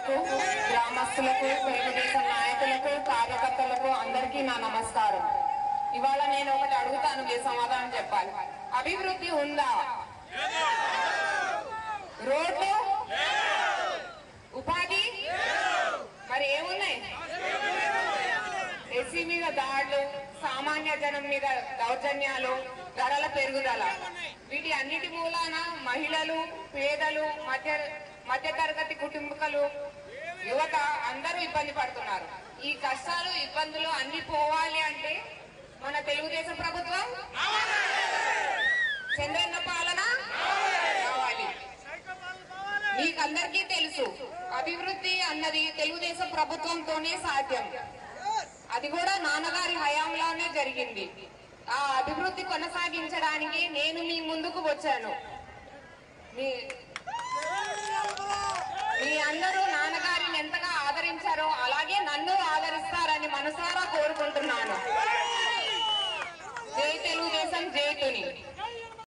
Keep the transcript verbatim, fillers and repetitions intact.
పెద్దలకు, గ్రామస్తులకు, తెలుగుదేశం నాయకులకు, కార్యకర్తలకు అందరికీ నా నమస్కారం. ఇవాళ నేను ఒకటి అడుగుతాను, మీరు సమాధానం చెప్పాలి. అభివృద్ధి ఉందా? రోడ్లు, ఉపాధి, మరి ఏమున్నాయి? ఎస్సీ మీద దాడులు, సామాన్య జనం మీద దౌర్జన్యాలు, ధరల పెరుగుదల, వీటి అన్నిటి మూలాన మహిళలు, పేదలు, మధ్య మధ్యతరగతి కుటుంబకులు, యువత అందరూ ఇబ్బంది పడుతున్నారు. ఈ కష్టాలు, ఇబ్బందులు అన్ని పోవాలి అంటే మన తెలుగుదేశం ప్రభుత్వం, చంద్రన్న పాలన కావాలి. మీకందరికీ తెలుసు, అభివృద్ధి అన్నది తెలుగుదేశం ప్రభుత్వంతోనే సాధ్యం. అది కూడా నాన్నగారి హయాంలోనే జరిగింది. ఆ అభివృద్ధి కొనసాగించడానికి నేను మీ ముందుకు వచ్చాను. మీ మీ అందరూ నాన్నగారిని ఎంతగా ఆదరించారో అలాగే నన్ను ఆదరిస్తారని మనసారా కోరుకుంటున్నాను. జై తెలుగుదేశం, జై తుని.